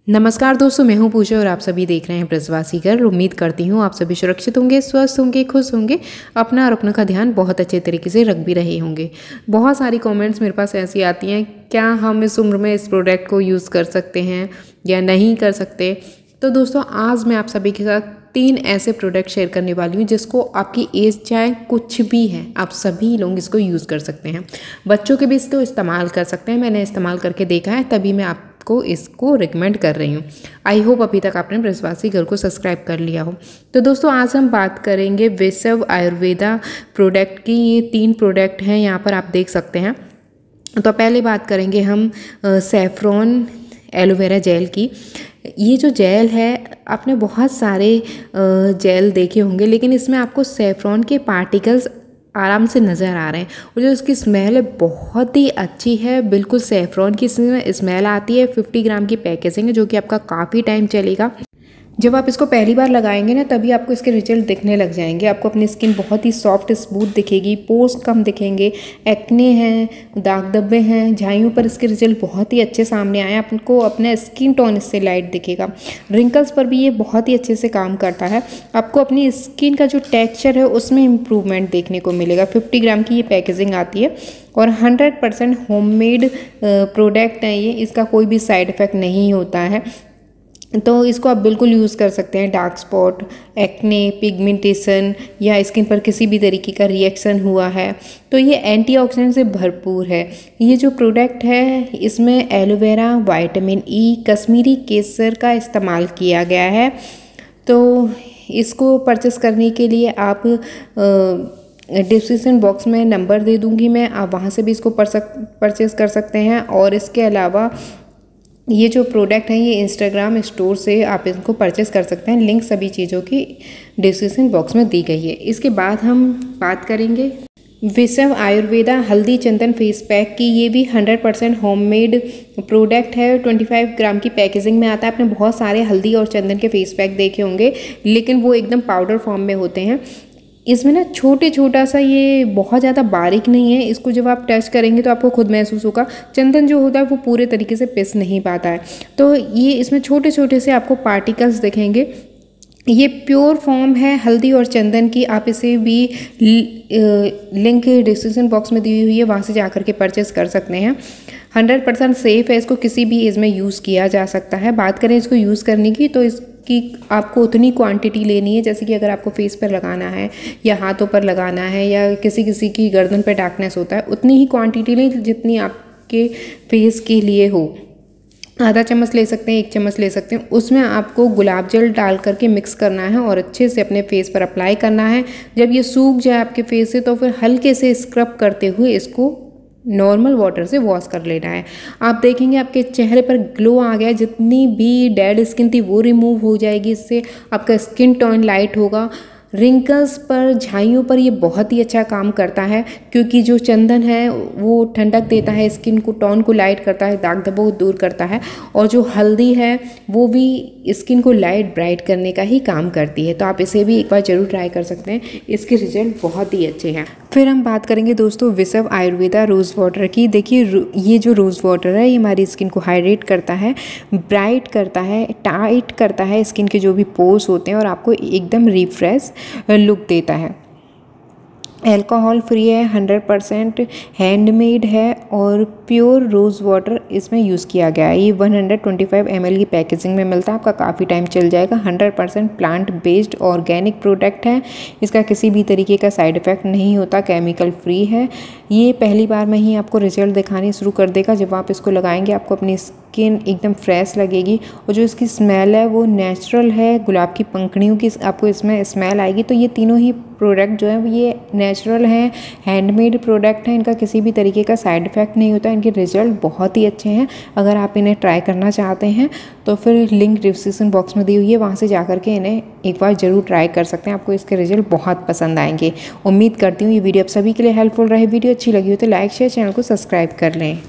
नमस्कार दोस्तों, मैं हूं पूजा और आप सभी देख रहे हैं ब्रजवासी गर्ल। उम्मीद करती हूं आप सभी सुरक्षित होंगे, स्वस्थ होंगे, खुश होंगे, अपना और अपनों का ध्यान बहुत अच्छे तरीके से रख भी रहे होंगे। बहुत सारी कमेंट्स मेरे पास ऐसी आती हैं, क्या हम इस उम्र में इस प्रोडक्ट को यूज़ कर सकते हैं या नहीं कर सकते। तो दोस्तों, आज मैं आप सभी के साथ 3 ऐसे प्रोडक्ट शेयर करने वाली हूँ जिसको आपकी एज चाहे कुछ भी है, आप सभी लोग इसको यूज़ कर सकते हैं। बच्चों के भी इसको इस्तेमाल कर सकते हैं। मैंने इस्तेमाल करके देखा है, तभी मैं आपको इसको रिकमेंड कर रही हूँ। आई होप अभी तक आपने ब्रजवासी गर्ल को सब्सक्राइब कर लिया हो। तो दोस्तों, आज हम बात करेंगे वेसव आयुर्वेदा प्रोडक्ट की। ये 3 प्रोडक्ट हैं, यहाँ पर आप देख सकते हैं। तो पहले बात करेंगे हम सैफ्रॉन एलोवेरा जेल की। ये जो जेल है, आपने बहुत सारे जेल देखे होंगे, लेकिन इसमें आपको सैफ्रॉन के पार्टिकल्स आराम से नज़र आ रहे हैं। और जो इसकी स्मेल है बहुत ही अच्छी है, बिल्कुल सैफ्रॉन की स्मेल आती है। 50 ग्राम की पैकेजिंग है, जो कि आपका काफ़ी टाइम चलेगा। जब आप इसको पहली बार लगाएंगे ना, तभी आपको इसके रिजल्ट दिखने लग जाएंगे। आपको अपनी स्किन बहुत ही सॉफ्ट स्मूथ दिखेगी, पोर्स कम दिखेंगे, एक्ने हैं, दाग धब्बे हैं, झाइयों पर इसके रिजल्ट बहुत ही अच्छे सामने आए। आपको अपना स्किन टोन इससे लाइट दिखेगा। रिंकल्स पर भी ये बहुत ही अच्छे से काम करता है। आपको अपनी स्किन का जो टेक्स्चर है उसमें इम्प्रूवमेंट देखने को मिलेगा। 50 ग्राम की ये पैकेजिंग आती है और 100% होममेड प्रोडक्ट है ये। इसका कोई भी साइड इफ़ेक्ट नहीं होता है, तो इसको आप बिल्कुल यूज़ कर सकते हैं। डार्क स्पॉट, एक्ने, पिगमेंटेशन या स्किन पर किसी भी तरीके का रिएक्शन हुआ है तो ये एंटीऑक्सीडेंट से भरपूर है। ये जो प्रोडक्ट है, इसमें एलोवेरा, विटामिन ई, कश्मीरी केसर का इस्तेमाल किया गया है। तो इसको परचेस करने के लिए आप डिस्क्रिप्शन बॉक्स में नंबर दे दूँगी मैं, आप वहाँ से भी इसको परचेस कर सकते हैं। और इसके अलावा ये जो प्रोडक्ट हैं, ये इंस्टाग्राम स्टोर से आप इनको परचेस कर सकते हैं। लिंक सभी चीज़ों की डिस्क्रिप्शन बॉक्स में दी गई है। इसके बाद हम बात करेंगे वेसव आयुर्वेदा हल्दी चंदन फेस पैक की। ये भी 100% होममेड प्रोडक्ट है। 25 ग्राम की पैकेजिंग में आता है। आपने बहुत सारे हल्दी और चंदन के फेस पैक देखे होंगे, लेकिन वो एकदम पाउडर फॉर्म में होते हैं। इसमें ना छोटा सा, ये बहुत ज़्यादा बारीक नहीं है। इसको जब आप टच करेंगे तो आपको खुद महसूस होगा। चंदन जो होता है वो पूरे तरीके से पिस नहीं पाता है, तो ये इसमें छोटे से आपको पार्टिकल्स दिखेंगे। ये प्योर फॉर्म है हल्दी और चंदन की। आप इसे भी लिंक डिस्क्रिप्शन बॉक्स में दी हुई है, वहाँ से जाकर के परचेस कर सकते हैं। 100% सेफ़ है। इसको किसी भी एज में यूज़ किया जा सकता है। बात करें इसको यूज़ करने की, तो कि आपको उतनी क्वांटिटी लेनी है, जैसे कि अगर आपको फेस पर लगाना है या हाथों पर लगाना है या किसी की गर्दन पर डार्कनेस होता है, उतनी ही क्वांटिटी लें जितनी आपके फेस के लिए हो। आधा चम्मच ले सकते हैं, 1 चम्मच ले सकते हैं। उसमें आपको गुलाब जल डाल करके मिक्स करना है और अच्छे से अपने फेस पर अप्लाई करना है। जब ये सूख जाए आपके फेस से, तो फिर हल्के से स्क्रब करते हुए इसको नॉर्मल वाटर से वॉश कर लेना है। आप देखेंगे आपके चेहरे पर ग्लो आ गया, जितनी भी डेड स्किन थी वो रिमूव हो जाएगी। इससे आपका स्किन टोन लाइट होगा। रिंकल्स पर, झाइयों पर ये बहुत ही अच्छा काम करता है, क्योंकि जो चंदन है वो ठंडक देता है, स्किन को टोन को लाइट करता है, दाग धब्बों को दूर करता है। और जो हल्दी है वो भी स्किन को लाइट ब्राइट करने का ही काम करती है। तो आप इसे भी एक बार ज़रूर ट्राई कर सकते हैं, इसके रिजल्ट बहुत ही अच्छे हैं। फिर हम बात करेंगे दोस्तों वेसव आयुर्वेदा रोज़ वाटर की। देखिए, ये जो रोज़ वाटर है, ये हमारी स्किन को हाइड्रेट करता है, ब्राइट करता है, टाइट करता है स्किन के जो भी पोर्स होते हैं, और आपको एकदम रिफ्रेश लुक देता है। अल्कोहल फ्री है, 100% हैंडमेड है और प्योर रोज़ वाटर इसमें यूज़ किया गया है। ये 125 ml की पैकेजिंग में मिलता है, आपका काफ़ी टाइम चल जाएगा। 100% प्लांट बेस्ड ऑर्गेनिक प्रोडक्ट है। इसका किसी भी तरीके का साइड इफ़ेक्ट नहीं होता, केमिकल फ्री है। ये पहली बार में ही आपको रिजल्ट दिखाने शुरू कर देगा। जब आप इसको लगाएंगे, आपको अपनी स्किन एकदम फ्रेश लगेगी। और जो इसकी स्मेल है वो नेचुरल है, गुलाब की पंखुड़ियों की आपको इसमें स्मेल आएगी। तो ये तीनों ही प्रोडक्ट जो है ये नेचुरल हैं, हैंडमेड प्रोडक्ट हैं। इनका किसी भी तरीके का साइड इफ़ेक्ट नहीं होता। इनके रिजल्ट बहुत ही अच्छे हैं। अगर आप इन्हें ट्राई करना चाहते हैं तो फिर लिंक डिस्क्रिप्शन बॉक्स में दी हुई है, वहाँ से जाकर के इन्हें एक बार ज़रूर ट्राई कर सकते हैं। आपको इसके रिजल्ट बहुत पसंद आएंगे। उम्मीद करती हूँ ये वीडियो आप सभी के लिए हेल्पफुल रहे। वीडियो अच्छी लगी हो तो लाइक शेयर, चैनल को सब्सक्राइब कर लें।